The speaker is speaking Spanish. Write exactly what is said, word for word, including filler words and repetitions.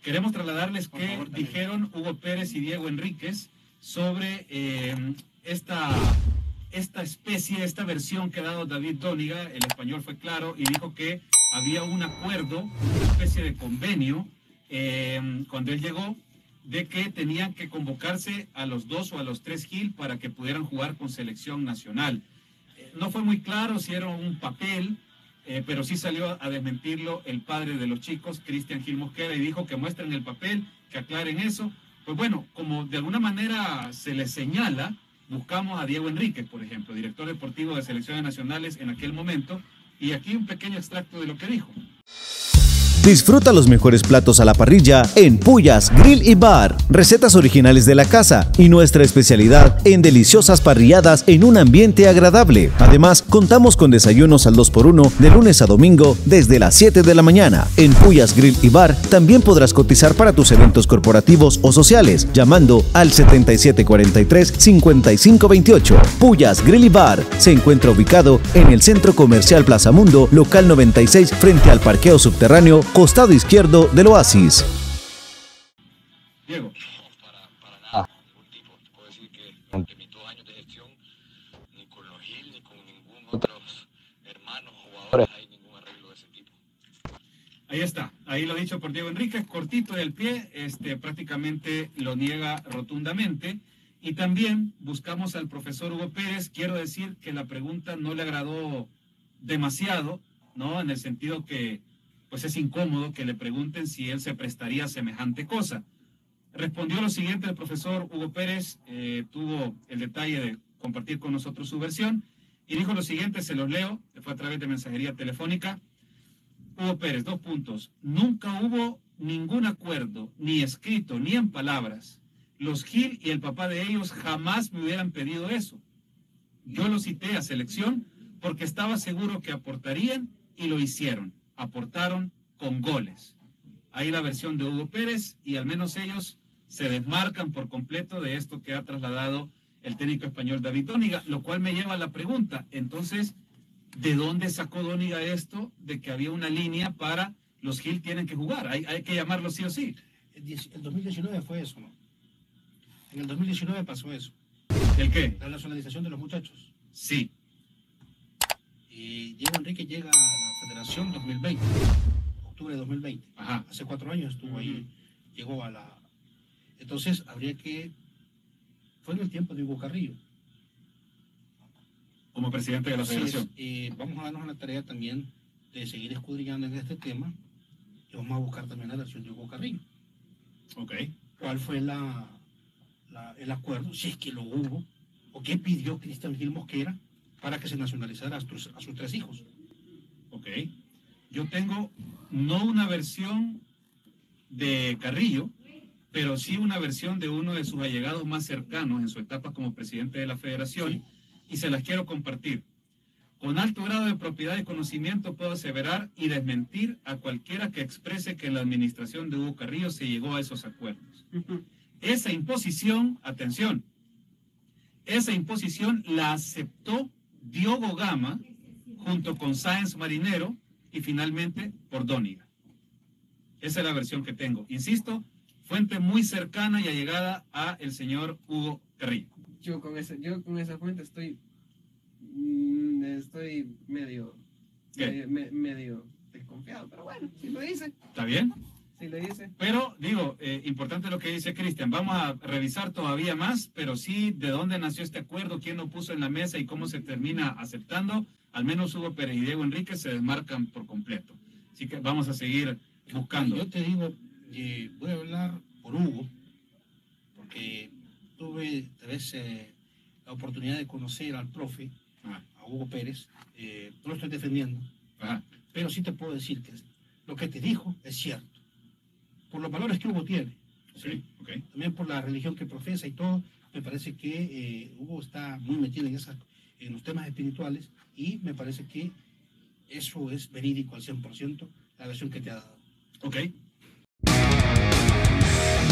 queremos trasladarles qué dijeron Hugo Pérez y Diego Enríquez sobre eh, esta, esta especie, esta versión que ha dado David Dóniga. El español fue claro y dijo que había un acuerdo, una especie de convenio, eh, cuando él llegó, de que tenían que convocarse a los dos o a los tres Gil para que pudieran jugar con selección nacional. Eh, no fue muy claro si era un papel, eh, pero sí salió a desmentirlo el padre de los chicos, Cristian Gil Mosquera, y dijo que muestren el papel, que aclaren eso. Pues bueno, como de alguna manera se les señala, buscamos a Diego Enríquez, por ejemplo, director deportivo de selecciones nacionales en aquel momento, y aquí un pequeño extracto de lo que dijo. Disfruta los mejores platos a la parrilla en Puyas Grill y Bar. Recetas originales de la casa y nuestra especialidad en deliciosas parrilladas en un ambiente agradable. Además, contamos con desayunos al dos por uno de lunes a domingo desde las siete de la mañana. En Puyas Grill y Bar también podrás cotizar para tus eventos corporativos o sociales llamando al setenta y siete cuarenta y tres, cincuenta y cinco veintiocho. Puyas Grill y Bar se encuentra ubicado en el Centro Comercial Plaza Mundo, local noventa y seis, frente al parqueo subterráneo, costado izquierdo del Oasis. Diego. No, para, para nada, ningún tipo. Te puedo decir que durante mis dos años de gestión, ni con los Gil, ni con ningún otro hermanos jugadores hay ningún arreglo de ese tipo. Ahí está, ahí lo dicho por Diego Enríquez, cortito del pie, este, prácticamente lo niega rotundamente. Y también buscamos al profesor Hugo Pérez. Quiero decir que la pregunta no le agradó demasiado, ¿no? En el sentido que pues es incómodo que le pregunten si él se prestaría a semejante cosa. Respondió lo siguiente el profesor Hugo Pérez, eh, tuvo el detalle de compartir con nosotros su versión, y dijo lo siguiente, se los leo, fue a través de mensajería telefónica. Hugo Pérez, dos puntos. Nunca hubo ningún acuerdo, ni escrito, ni en palabras. Los Gil y el papá de ellos jamás me hubieran pedido eso. Yo lo cité a selección porque estaba seguro que aportarían y lo hicieron. Aportaron con goles. Ahí la versión de Hugo Pérez, y al menos ellos se desmarcan por completo de esto que ha trasladado el técnico español David Dóniga, lo cual me lleva a la pregunta, entonces, ¿de dónde sacó Dóniga esto de que había una línea para los Gil tienen que jugar? Hay, hay que llamarlo sí o sí. El, el dos mil diecinueve fue eso, ¿no? En el dos mil diecinueve pasó eso. ¿El qué? La nacionalización de los muchachos. Sí. Y Diego Enrique llega a la Federación dos mil veinte, octubre de dos mil veinte. Ajá. Hace cuatro años estuvo ahí, llegó a la... Entonces habría que... Fue en el tiempo de Hugo Carrillo. Como presidente de la Entonces, federación. eh, vamos a darnos la tarea también de seguir escudriñando en este tema, y vamos a buscar también la versión de Hugo Carrillo. Ok. ¿Cuál fue la, la, el acuerdo, si es que lo hubo, o qué pidió Cristian Gil Mosquera para que se nacionalizara a sus, a sus tres hijos? Ok. Yo tengo no una versión de Carrillo, pero sí una versión de uno de sus allegados más cercanos en su etapa como presidente de la federación, sí. Y se las quiero compartir. Con alto grado de propiedad y conocimiento puedo aseverar y desmentir a cualquiera que exprese que en la administración de Hugo Carrillo se llegó a esos acuerdos. Uh-huh. Esa imposición, atención, esa imposición la aceptó Diogo Gama junto con Sáenz Marinero y finalmente por Dóniga. Esa es la versión que tengo. Insisto, fuente muy cercana y allegada a el señor Hugo Carrillo. Yo con esa, yo con esa fuente estoy, mmm, estoy medio, medio, me, medio desconfiado, pero bueno, si lo dice. ¿Está bien? Si lo dice. Pero, digo, eh, importante lo que dice Cristian, vamos a revisar todavía más, pero sí de dónde nació este acuerdo, quién lo puso en la mesa y cómo se termina aceptando. Al menos Hugo Pérez y Diego Enríquez se desmarcan por completo. Así que vamos a seguir buscando. Yo te digo, eh, voy a hablar por Hugo, porque tuve tal vez eh, la oportunidad de conocer al profe, ah. a Hugo Pérez. Eh, no lo estoy defendiendo, ah. pero sí te puedo decir que lo que te dijo es cierto. Por los valores que Hugo tiene, sí, okay. También por la religión que profesa y todo, me parece que eh, Hugo está muy metido en, esas, en los temas espirituales, y me parece que eso es verídico al cien por ciento, la versión que te ha dado. Ok.